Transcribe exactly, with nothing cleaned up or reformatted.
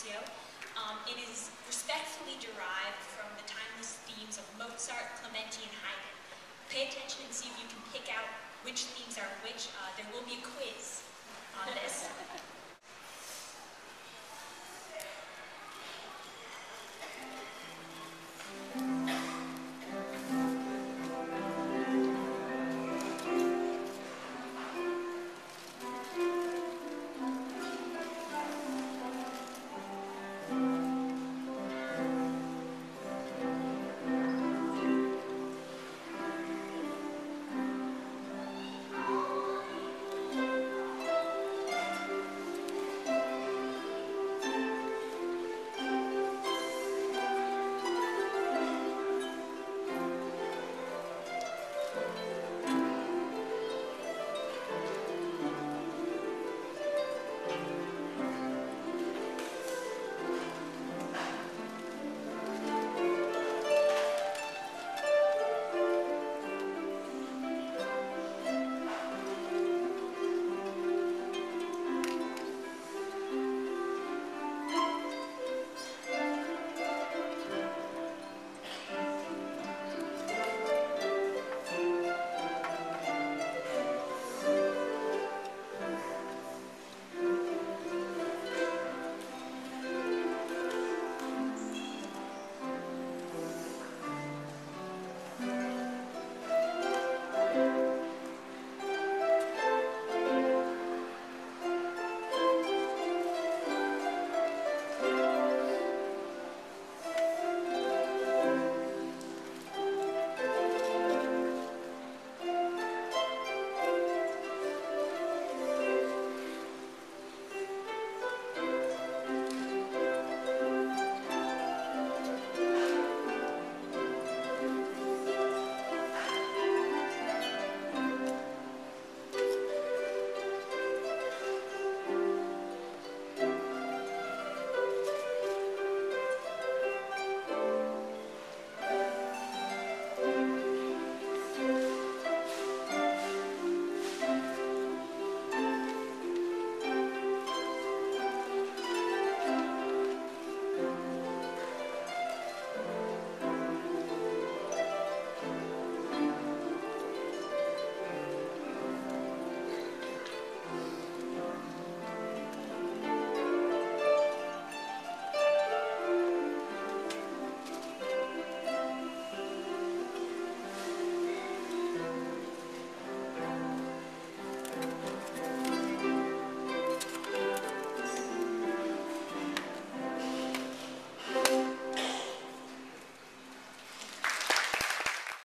Curcio. Um, it is respectfully derived from the timeless themes of Mozart, Clementi, and Haydn. Pay attention and see if you can pick out which themes are which. Uh, there will be a quiz on this.